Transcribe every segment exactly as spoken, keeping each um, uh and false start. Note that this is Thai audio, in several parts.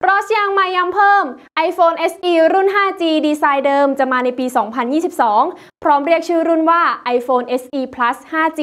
รอสยังมาย้ำเพิ่ม iPhone เอส อี รุ่น ห้าจี ดีไซน์เดิมจะมาในปี สองพันยี่สิบสอง พร้อมเรียกชื่อรุ่นว่า iPhone เอส อี Plus ห้าจี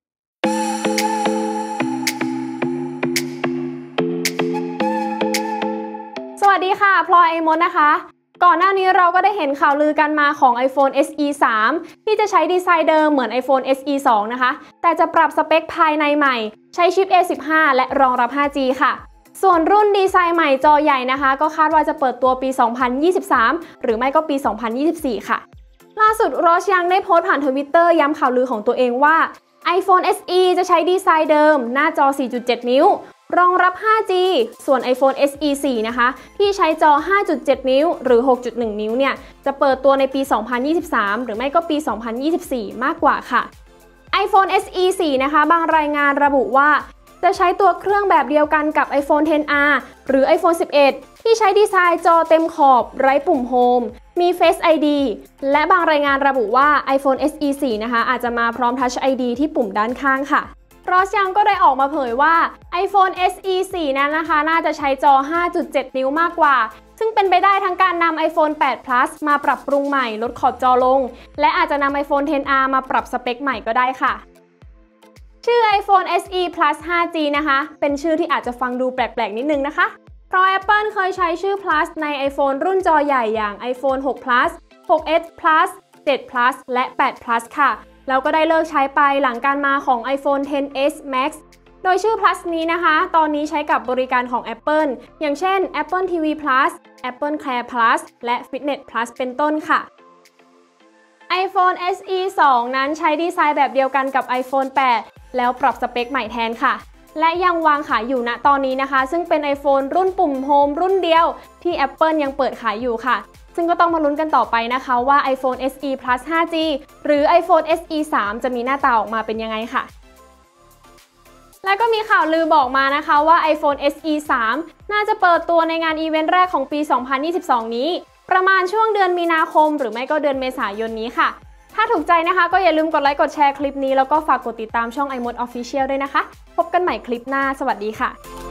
สวัสดีค่ะพลอยไอมดนะคะก่อนหน้านี้เราก็ได้เห็นข่าวลือกันมาของ iPhone เอส อี สาม ที่จะใช้ดีไซน์เดิมเหมือน iPhone เอส อี สอง นะคะแต่จะปรับสเปคภายในใหม่ใช้ชิป เอ สิบห้า และรองรับ ห้าจี ค่ะส่วนรุ่นดีไซน์ใหม่จอใหญ่นะคะก็คาดว่าจะเปิดตัวปี สองพันยี่สิบสาม หรือไม่ก็ปี สองพันยี่สิบสี่ ค่ะล่าสุดรอชยังได้โพสต์ผ่าน Twitter ย้ำข่าวลือของตัวเองว่า iPhone เอส อี จะใช้ดีไซน์เดิมหน้าจอ สี่จุดเจ็ด นิ้วรองรับ ห้าจี ส่วน iPhone เอส อี โฟร์ นะคะที่ใช้จอ ห้าจุดเจ็ด นิ้วหรือ หกจุดหนึ่ง นิ้วเนี่ยจะเปิดตัวในปี สองพันยี่สิบสาม หรือไม่ก็ปี สองพันยี่สิบสี่ มากกว่าค่ะ iPhone เอส อี โฟร์ นะคะบางรายงานระบุว่าจะใช้ตัวเครื่องแบบเดียวกันกับ iPhone เท็น อาร์ หรือ iPhone สิบเอ็ด ที่ใช้ดีไซน์จอเต็มขอบไร้ปุ่มโฮมมี Face ไอ ดี และบางรายงานระบุว่า iPhone เอส อี โฟร์ นะคะอาจจะมาพร้อม Touch ไอ ดี ที่ปุ่มด้านข้างค่ะรอสยังก็ได้ออกมาเผยว่า iPhone เอส อี โฟร์ นั้นนะคะน่าจะใช้จอ ห้าจุดเจ็ด นิ้วมากกว่าซึ่งเป็นไปได้ทั้งการนำ iPhone แปด Plus มาปรับปรุงใหม่ลดขอบจอลงและอาจจะนำ iPhone เท็น อาร์ มาปรับสเปคใหม่ก็ได้ค่ะชื่อ iPhone เอส อี Plus ห้าจี นะคะเป็นชื่อที่อาจจะฟังดูแปลกๆนิดนึงนะคะเพราะ Apple เคยใช้ชื่อ Plus ใน iPhone รุ่นจอใหญ่อย่าง iPhone หก Plus หก เอส Plus เจ็ด Plus และ แปด Plus ค่ะแล้วก็ได้เลิกใช้ไปหลังการมาของ iPhone เท็น เอส Max โดยชื่อ Plus นี้นะคะตอนนี้ใช้กับบริการของ Apple อย่างเช่น Apple ที วี Plus Apple Care Plus และ Fitness Plus เป็นต้นค่ะ iPhone เอส อี ทู นั้นใช้ดีไซน์แบบเดียวกันกับ iPhone แปด แล้วปรับสเปคใหม่แทนค่ะและยังวางขายอยู่ณตอนนี้นะคะซึ่งเป็น iPhone รุ่นปุ่มโฮมรุ่นเดียวที่ Apple ยังเปิดขายอยู่ค่ะซึ่งก็ต้องมาลุ้นกันต่อไปนะคะว่า iPhone เอส อี Plus ห้าจี หรือ iPhone เอส อี ทรี จะมีหน้าตาออกมาเป็นยังไงค่ะและก็มีข่าวลือบอกมานะคะว่า iPhone เอส อี ทรี น่าจะเปิดตัวในงานอีเวนต์แรกของปี สองพันยี่สิบสอง นี้ประมาณช่วงเดือนมีนาคมหรือไม่ก็เดือนเมษายนนี้ค่ะถ้าถูกใจนะคะก็อย่าลืมกดไลค์กดแชร์คลิปนี้แล้วก็ฝากกดติดตามช่อง iMode Official ด้วยนะคะพบกันใหม่คลิปหน้าสวัสดีค่ะ